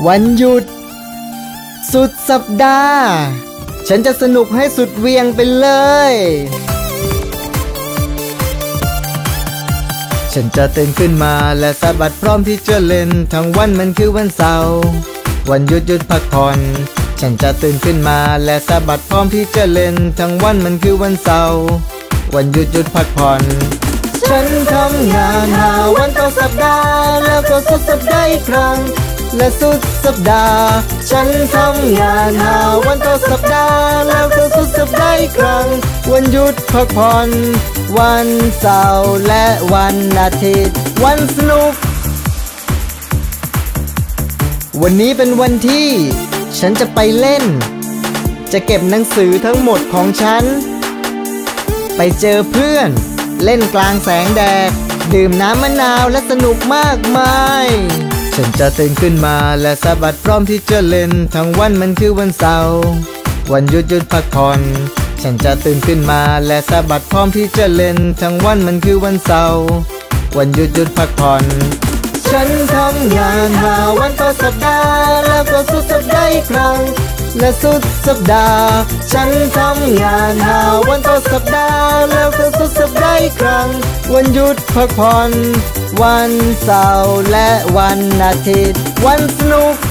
วันหยุดสุดสัปดาห์ฉันจะสนุกให้สุดเวียงไปเลยฉันจะตื่นขึ้นมาและสะบัดพร้อมที่จะเล่นทั้งวันมันคือวันเสาร์วันหยุดพักผ่อนฉันจะตื่นขึ้นมาและสะบัดพร้อมที่จะเล่นทั้งวันมันคือวันเสาร์วันหยุดพักผ่อนฉันทำงาน5 วันต่อสัปดาห์แล้วก็สุดสัปดาห์อีกครั้งและสุดสัปดาห์ฉันทำงาน5 วันต่อสัปดาห์แล้วก็สุดสัปดาห์อีกครั้งวันหยุดพักผ่อนวันเสาร์และวันอาทิตย์วันสนุกวันนี้เป็นวันที่ฉันจะไปเล่นจะเก็บหนังสือทั้งหมดของฉันไปเจอเพื่อนเล่นกลางแสงแดดดื่มน้ำมะนาวและสนุกมากมายฉันจะตื่นขึ้นมาและสะบัดพร้อมที่จะเล่นทั้งวันมันคือวันเสาร์วันหยุดพักผ่อนฉันจะตื่นขึ้นมาและสะบัดพร้อมที่จะเล่นทั้งวันมันคือวันเสาร์วันหยุดพักผ่อนฉันทำงาน5 วันต่อสัปดาห์แล้วก็สุดสัปดาห์อีกครั้งและสุดสัปดาห์ฉันทำงาน5 วันต่อสัปดาห์แล้วก็สุดสัปดาห์อีกครั้งวันหยุดพักผ่อนวันเสาร์และวันอาทิตย์วันสนุก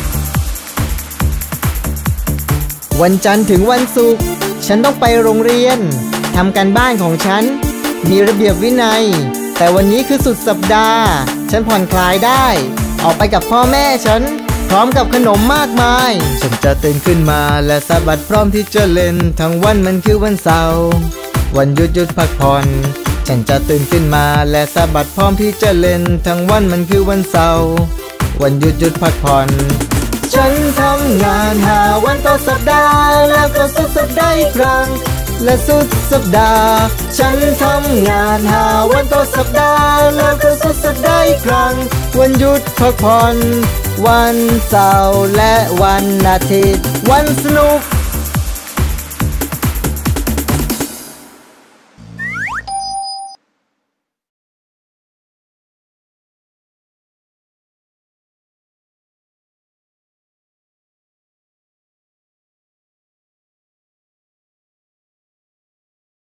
วันจันทร์ถึงวันศุกร์ฉันต้องไปโรงเรียนทำการบ้านของฉันมีระเบียบวินัยแต่วันนี้คือสุดสัปดาห์ฉันผ่อนคลายได้ออกไปกับพ่อแม่ฉันพร้อมกับขนมมากมายฉันจะตื่นขึ้นมาและสะบัดพร้อมที่จะเล่นทั้งวันมันคือวันเสาร์วันหยุดพักผ่อนฉันจะตื่นขึ้นมาและสะบัดพร้อมที่จะเล่นทั้งวันมันคือวันเสาร์วันหยุดพักผ่อนฉันทำงาน5 วันต่อสัปดาห์แล้วก็สุดสัปดาห์อีกครั้งและสุดสัปดาห์ฉันทำงาน5 วันต่อสัปดาห์แล้วก็สุดสัปดาห์อีกครั้งวันหยุดพักผ่อนวันเสาร์และวันอาทิตย์วันสนุก